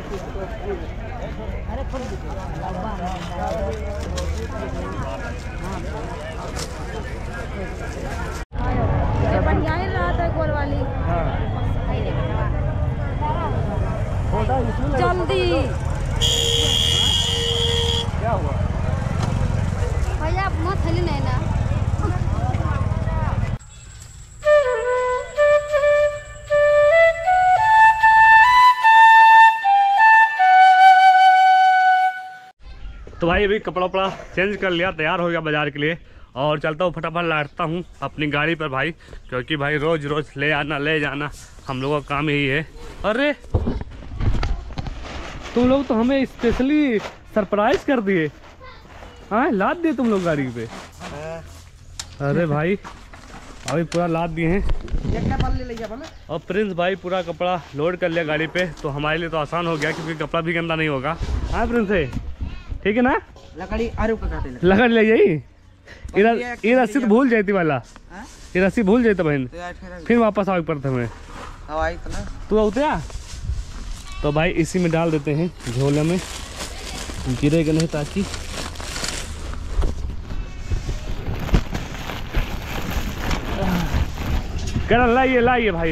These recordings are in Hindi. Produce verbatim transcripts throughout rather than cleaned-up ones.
अरे बढ़िया ही रहा था गोल वाली। जल्दी क्या हुआ भैया, आप मत थैली नहीं ना। तो भाई अभी कपड़ा वपड़ा चेंज कर लिया, तैयार हो गया बाजार के लिए और चलता हूँ फटाफट लाटता हूँ अपनी गाड़ी पर भाई, क्योंकि भाई रोज रोज ले आना ले जाना हम लोगों का काम यही है। अरे तुम लोग तो हमें स्पेशली सरप्राइज कर दिए, हाँ लाद दिए तुम लोग गाड़ी पे। अरे भाई अभी पूरा लाद दिए हैं और प्रिंस भाई पूरा कपड़ा लोड कर लिया गाड़ी पे, तो हमारे लिए तो आसान हो गया क्योंकि कपड़ा भी गंदा नहीं होगा। हाँ प्रिंस है, ठीक है ना। लकड़ी आरू लकड़ ले जाई, ये रस्सी तो भूल जाती वाला, ये रस्सी भूल जाती बहन, फिर वापस आगे पड़ते हमें। तू उतरा तो भाई इसी में डाल देते हैं झोले में, गिरेगा नहीं ताकि। करण लाइए लाइए भाई।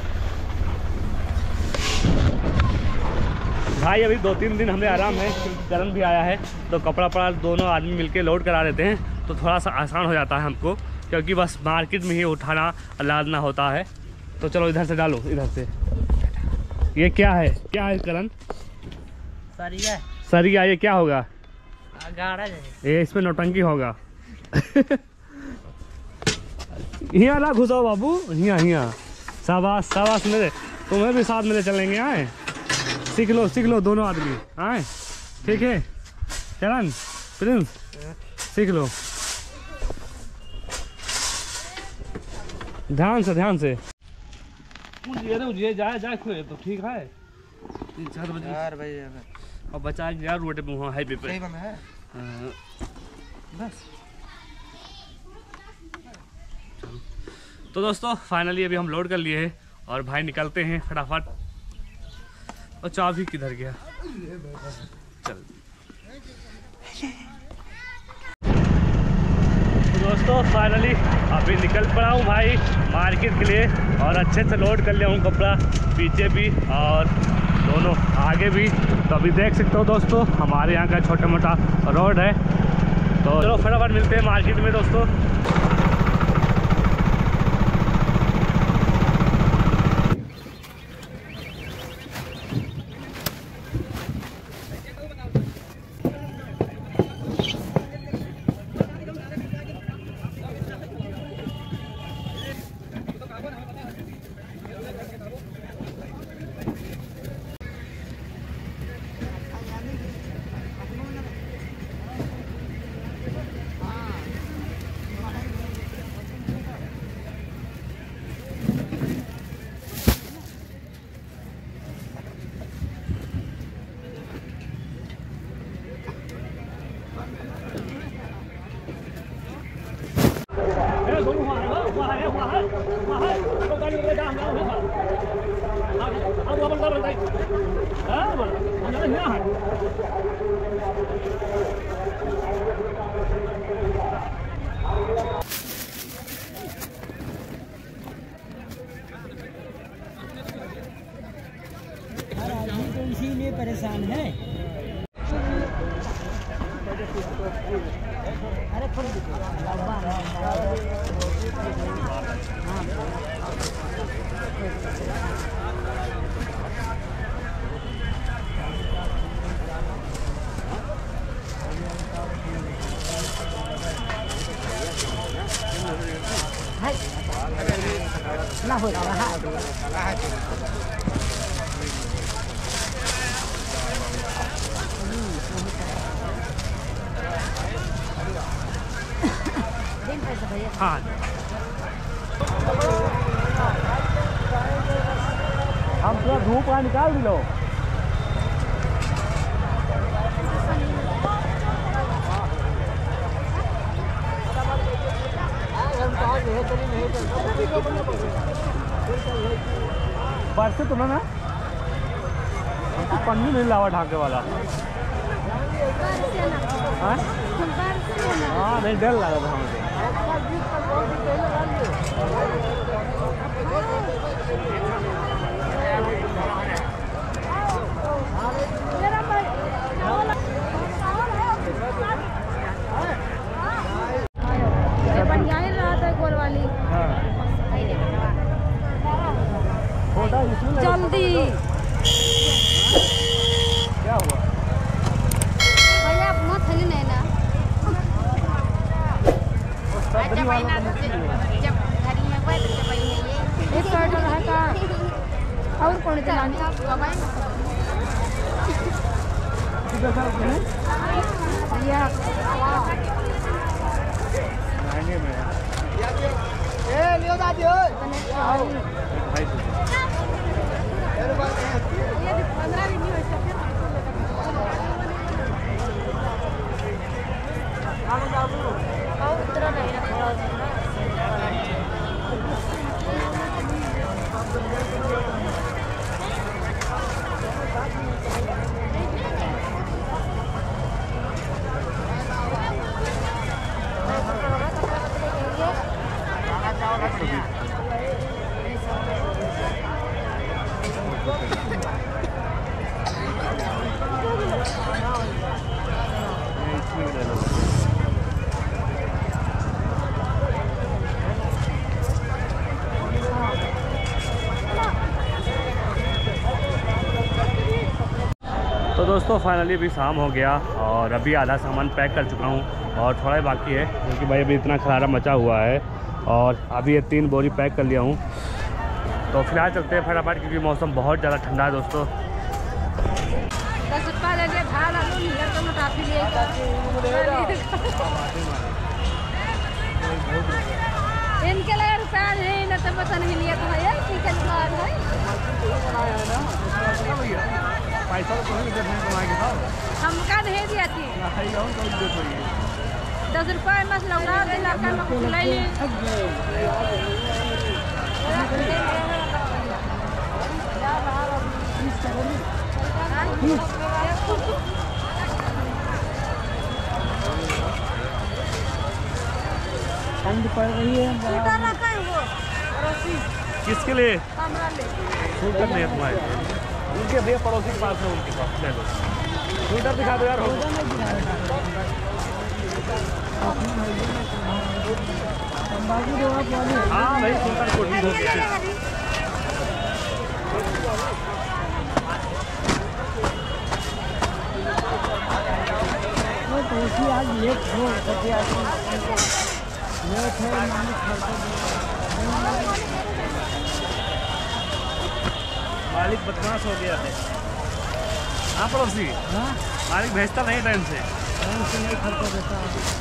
भाई अभी दो तीन दिन हमें आराम है क्योंकि करण भी आया है, तो कपड़ा पड़ा दोनों आदमी मिलके लोड करा देते हैं, तो थोड़ा सा आसान हो जाता है हमको, क्योंकि बस मार्केट में ही उठाना लादना होता है। तो चलो इधर से डालो, इधर से। ये क्या है, क्या है करण? सरिया सरिया, ये क्या होगा? गाड़ा ये इसमें नौटंकी होगा। यहाँ ना घुसाओ बाबू, यहाँ यहाँ। शाबाश शाबाश, मेरे तुम्हें भी साथ मेरे चलेंगे। आए सीख लो सीख लो दोनों आदमी, आए ठीक है। चरण प्रिंस सीख लो, ध्यान से ध्यान से। उजिए जाए जाए खुए तो ठीक है। तीन चार बजे यार भाई और बचा यार रोड पे वहाँ हाईवे पे है बस। तो दोस्तों फाइनली अभी हम लोड कर लिए हैं और भाई निकलते हैं फटाफट। और चाबी किधर गया? चल तो दोस्तों फाइनली अभी निकल पड़ा हूँ भाई मार्केट के लिए, और अच्छे से लोड कर लिया हूँ कपड़ा, पीछे भी और दोनों आगे भी। तो अभी देख सकते हो दोस्तों हमारे यहाँ का छोटा मोटा रोड है। तो चलो फटाफट मिलते हैं मार्केट में दोस्तों। इसीलिए परेशान है। अरे ना हो रहा है। हाँ हम थोड़ा धूप वहाँ निकाल दी लो। बरसे तो ना पन्नी नहीं लावा ढाके वाला। हाँ हाँ नहीं डर लगा था मुझे। बढ़िया ही रहा था गोल वाली। जल्दी क्या हुआ? भैया अपना थैली नहीं ना जब महीना जब घरी में बैठ जब महीने ये एक कार्ड रहा था और कौन चलानी भैया महंगे में ए लियो दादी ओए ढाई सौ। पंद्रह दिन नहीं हो तो दोस्तों फाइनली अभी शाम हो गया और अभी आधा सामान पैक कर चुका हूँ और थोड़ा ही बाकी है क्योंकि भाई अभी इतना खलारा मचा हुआ है और अभी ये तीन बोरी पैक कर लिया हूँ। तो फिलहाल चलते हैं फटाफट क्योंकि मौसम बहुत ज़्यादा ठंडा है दोस्तों। दस रुपया ले लिया भाड़ा काफी इनके लगे रुपया नहीं ना तो पता नहीं लिया तो भैया ठीक है पैसा तो कमाएंगे हमका नहीं दिया थी दस रुपया मत लौटा गई लड़का ले ली ठंड पड़ रही है। किसके लिए स्कूटर नहीं है तुम्हारे? उनके भैया पड़ोसी के पास है, उनके पास ले लो। स्कूटर दिखा दो यार। हो हाँ भाई स्कूटर कोशिश हो गई। तो आज लेट हो लेट है मालिक बदमाश हो गया है। हाँ पड़ोसी, मालिक भेजता नहीं टाइम से टाइम से नहीं खर्चा देता।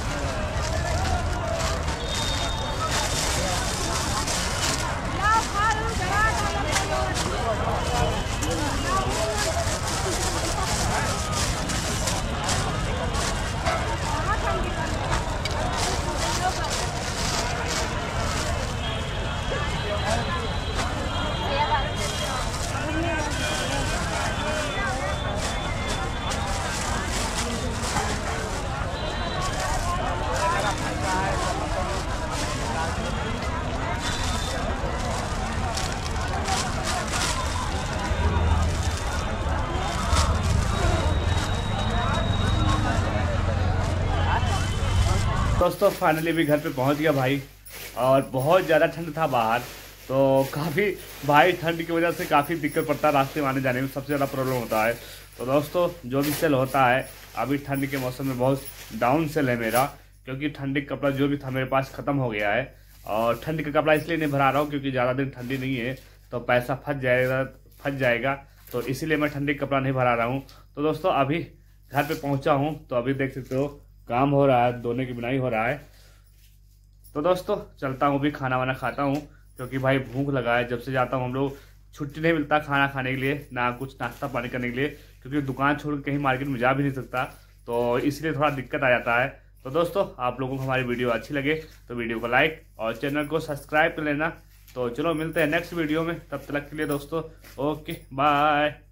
दोस्तों फाइनली भी घर पे पहुंच गया भाई और बहुत ज़्यादा ठंड था बाहर, तो काफ़ी भाई ठंड की वजह से काफ़ी दिक्कत पड़ता है रास्ते में आने जाने में, सबसे ज़्यादा प्रॉब्लम होता है। तो दोस्तों जो भी सेल होता है अभी ठंड के मौसम में बहुत डाउन सेल है मेरा, क्योंकि ठंडी का कपड़ा जो भी था मेरे पास ख़त्म हो गया है। और ठंड का कपड़ा इसलिए नहीं भरा रहा हूँ क्योंकि ज़्यादा दिन ठंडी नहीं है तो पैसा फंस जाएगा फंस जाएगा तो इसीलिए मैं ठंडी का कपड़ा नहीं भरा रहा हूँ। तो दोस्तों अभी घर पे पहुँचा हूँ तो अभी देख सकते हो काम हो रहा है, दोनों की बुनाई हो रहा है। तो दोस्तों चलता हूँ भी खाना वाना खाता हूँ क्योंकि भाई भूख लगा है। जब से जाता हूँ हम लोग छुट्टी नहीं मिलता खाना खाने के लिए, ना कुछ नाश्ता पानी करने के लिए, क्योंकि दुकान छोड़ के कहीं मार्केट में जा भी नहीं सकता, तो इसलिए थोड़ा दिक्कत आ जाता है। तो दोस्तों आप लोगों को हमारी वीडियो अच्छी लगे तो वीडियो को लाइक और चैनल को सब्सक्राइब कर लेना। तो चलो मिलते हैं नेक्स्ट वीडियो में, तब तक के लिए दोस्तों ओके बाय।